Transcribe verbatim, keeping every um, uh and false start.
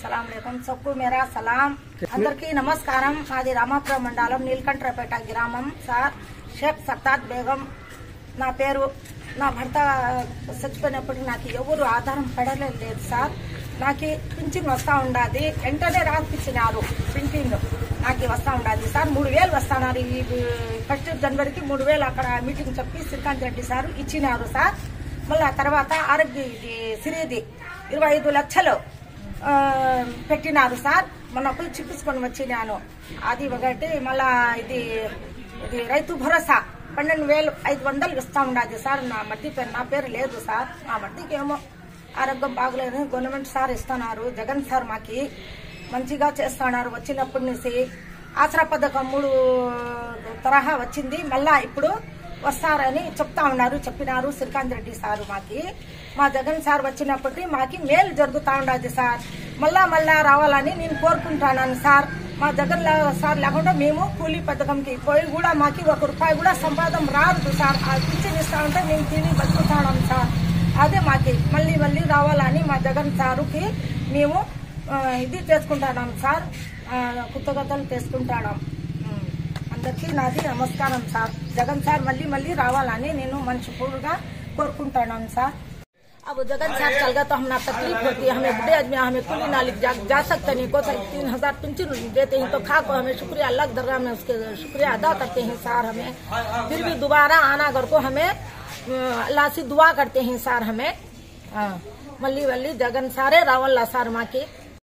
अस्सलामुअलैकुम सबको मेरा सलाम అందరికీ నమస్కారం మాది రామాపురం మండలం నీలకంఠపేట గ్రామం సార్ షేక్ సత్తార్ బేగం నా పేరు నా భర్త చచ్చిపోయినప్పుడు నాకు ఎవరు ఆధారం పడలేదు సార్ నాకు పింఛన్ వస్తా ఉండాది వెంటనే రాసిచ్చినారు పింఛన్ నాకు వస్తా ఉండాది సార్ మూడు వేలు వస్తున్నారు ఈ ఫస్ట్ జనవరికి మూడు వేలు అక్కడ మీటింగ్ చెప్పి శ్రీకాంత్ రెడ్డి సార్ ఇచ్చినారు సార్ మళ్ళీ తర్వాత ఆరోగ్య సిరిది ఇరవై ఐదు లక్షలు పెట్టినారు సార్ మొన్న పోయి చూపించుకొని వచ్చినాను అది ఒకటి మళ్ళా ఇది ఇది రైతు భరోసా పన్నెండు వేలు ఐదు వందలు ఇస్తా ఉండదు సార్ నా మట్టి పేరు నా పేరు లేదు సార్ నా మట్టికి ఏమో ఆరోగ్యం బాగలేదు గవర్నమెంట్ సార్ ఇస్తున్నారు జగన్ సార్ మాకి మంచిగా చేస్తున్నారు వచ్చినప్పటి నుంచి ఆసరా పథకం మూడు తరహా వచ్చింది మళ్ళా ఇప్పుడు వస్తారని చెప్తా ఉన్నారు చెప్పినారు శ్రీకాంత్ రెడ్డి సార్ మాకి మా జగన్ సార్ వచ్చినప్పటికీ మాకి మేలు జరుగుతా ఉండదు సార్ మళ్ళా మళ్ళా రావాలని నేను కోరుకుంటాను సార్ మా జగన్ సార్ లేకుండా మేము కూలీ పథకంకి పోయి కూడా మాకి ఒక రూపాయి కూడా సంపాదన రాదు సార్ ఆ పింఛన్ ఇస్తా ఉంటే మేము తిని బతుకుతాం సార్ అదే మాకి మళ్ళీ మళ్ళీ రావాలని మా జగన్ సారుకి మేము ఇది చేసుకుంటాం సార్ కృతజ్ఞతలు చేసుకుంటాం అందరికీ నాది నమస్కారం సార్ జగన్ సార్ మళ్ళీ మళ్ళీ రావాలని నేను మనస్ఫూర్తిగా కోరుకుంటున్నాను సార్ अब जगन साहब चल गया तो हमें तकलीफ होती है हमें बुढ़े आदमी हमें कुली नाली जा, जा सकते नहीं को तीन हजार पेंशन देते हैं तो खा को हमें शुक्रिया अल्लाह दरगाह में उसके शुक्रिया अदा करते हैं सार हमें फिर भी दोबारा आना घर को हमें अल्लाह से दुआ करते हैं सार हमें मल्ली वल्ली जगन सारे रावल्ला सार माँ के